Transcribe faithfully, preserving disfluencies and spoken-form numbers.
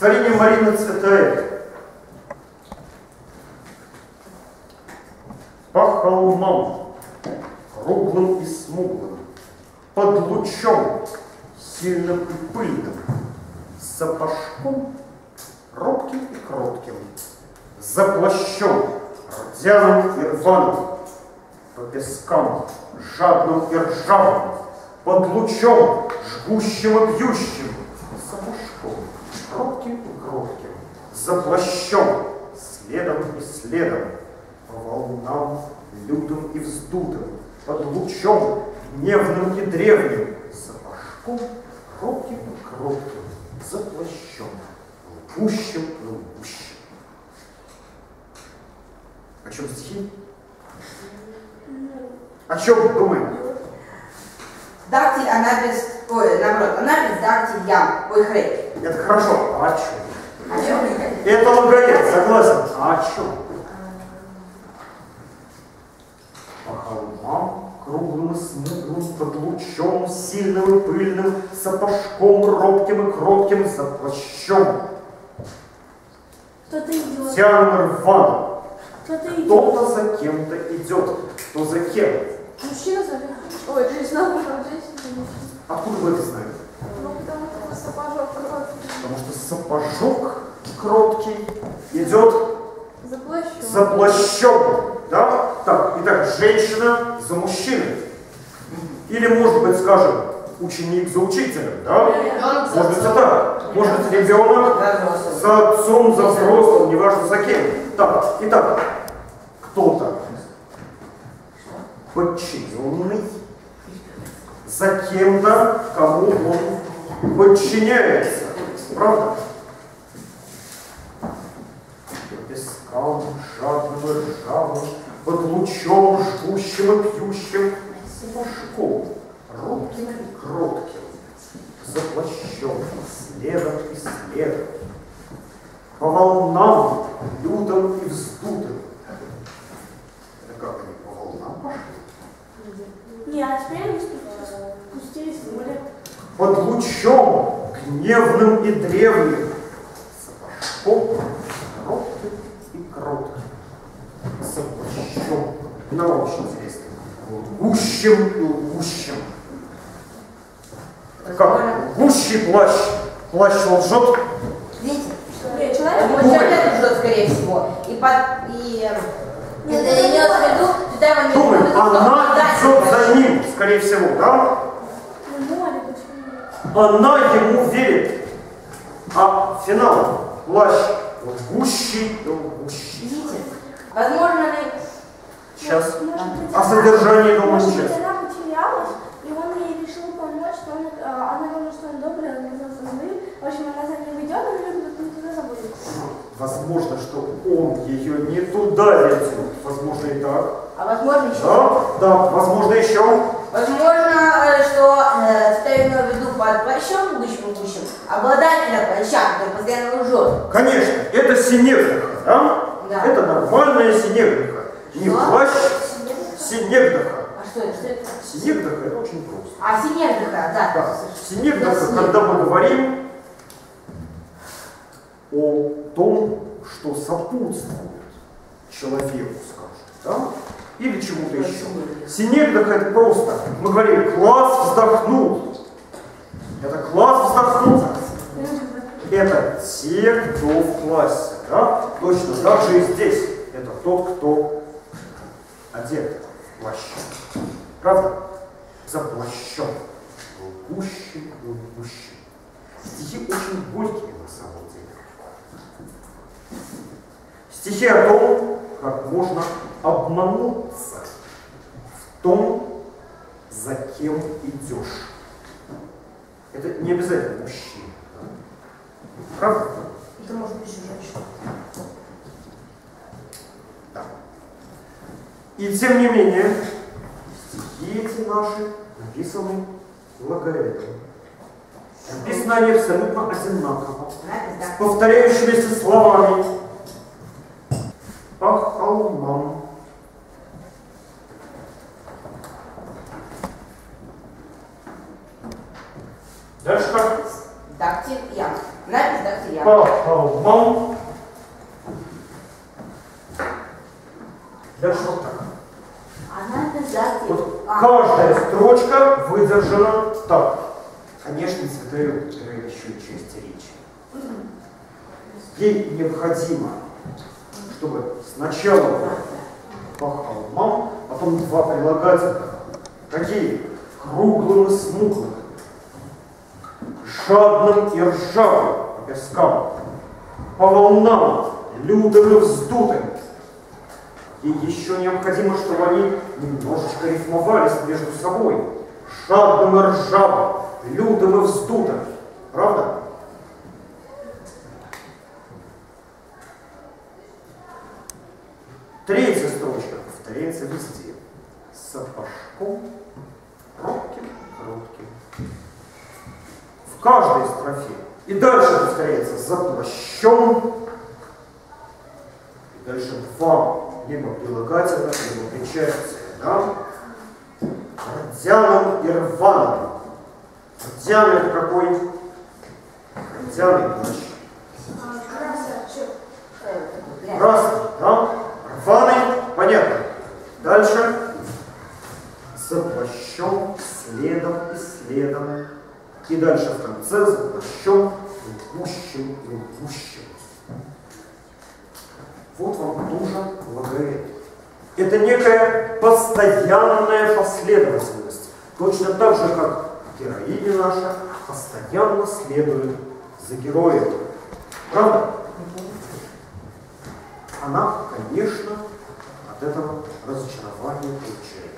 Стихотворение Марины Цветаевой. По холмам, круглым и смуглым, под лучом сильным и пыльным, с сапожком робким и кротким, за плащом рдяным и рваным, по пескам жадным и ржавым, под лучом жгущим и бьющим, сапожком робким и кротким, за плащом следом и следом, по волнам лютым и вздутым, под лучом гневным и древним, сапожком робким и кротким, за плащом лгущим и лгущим. О чем стихи? О чем думаем? Дактиль, анапис, ой, наоборот, анапис, дактиль, ям, ой, хрей. Это хорошо. А о чем? О чем? Это логоед, согласен. А о чем? По холмам, круглым и смуглым, под лучом, сильным и пыльным, сапожком робким и кротким, за плащом. Кто-то идет. Тяным и рваным. Кто-то идет. Кто-то за кем-то идет. Кто за кем? Мужчина за... Ой, женщина, женщина, женщина. Откуда вы это знаете? Ну, потому что сапожок короткий. Потому что сапожок кроткий идет За плащом. за плащом. Да? Так, итак, женщина за мужчиной. Или, может быть, скажем, ученик за учителем. Да? Может быть, это так. Может быть, ребенок за отцом, за взрослым, неважно за кем. Так, итак, кто-то подчиненный за кем-то, кому он подчиняется. Правда? По пескам жадным и ржавым, под лучом жгущим и пьющим, сапожком робким и кротким, за плащом следом и следом, по волнам лютым и вздутым. Это как они по волнам пошли? Не, а теперь они спустились в море. Под лучом гневным и древним, сапожком робким и кротким, за плащом, на очень интересно, лгущим и лгущим. Как? Лгущий плащ. Плащ лжет. Видите? Нет, человек... Он человек лжет, скорее всего. И под... И... Нет, Это имелось в виду, туда его не Думаем, она идет за ним, скорее всего, да? Ну, море почему? Она ему верит. А финал. Плащ лгущий и лгущий. Видите? Возможно ли... Сейчас. Может быть, О содержании дома может быть, сейчас. она потерялась, и он ей решил помочь, что он, э, она думала, что он добрый, он оказался злым. В общем, она за ним идет, он ее не туда забудет. Возможно, что он ее не туда ведет. Возможно, и так. А возможно еще... Да, да, возможно, еще. Возможно, э, что э, ставим в виду под плащом, лгущим лгущим, обладателя плаща, который постоянно лжет. Конечно, это синегдыха, да? Да. Это нормальная синегдыха. Не Что? плащ, синегдыха. А что это? Что это? Синегдыха это очень просто. А, синегдыха, да. Да. Синегдыха, когда мы говорим о том, что сопутствует человеку, скажем, да? Или чему-то еще. Синегдыха это просто, мы говорим, класс вздохнул. Это класс вздохнул. Это те, кто в классе, да? Точно так же и здесь. Это тот, кто одет в плащ. Правда? За плащом. Лгущий, лгущий. Стихи очень горькие на самом деле. Стихи о том, как можно обмануться в том, за кем идешь. Это не обязательно мужчина. Да? Правда? Это может быть еще женщина. Да. И тем не менее, стихи эти наши написаны логоредом. Написаны они абсолютно одинаково, с повторяющимися словами. По холмам. Дальше как? Дактиль, ям. Напись дактиль, ям. по холмам. Дальше вот так. Она обязательно. Вот каждая строчка выдержана так. Конечно, Святая убирает еще и части речи. Ей необходимо, чтобы сначала по холмам, потом два прилагательных. Какие? Круглым и смуглым, жадным и ржавым по пескам, по волнам, лютым и вздутым. Ей еще необходимо, чтобы они немножечко рифмовались между собой. Жадным и ржавым, лютым и вздутым. Правда? Третья строчка повторяется везде. Сапожком, робким, коротким. В каждой строфе. И дальше повторяется за плащом. И дальше два либо прилагательных, либо причастия. Да? Рдяным и рваным. Рдяный это какой? Рдяный плащ. Красный, да? Рваный, понятно. Дальше. За плащом, следом и следом. И дальше в конце за плащом, лгущим и лгущим. Вот вам тоже логорит. Это некая постоянная последовательность. Точно так же, как героиня наша постоянно следует за героем. Правда? Она, конечно, от этого разочарования получает.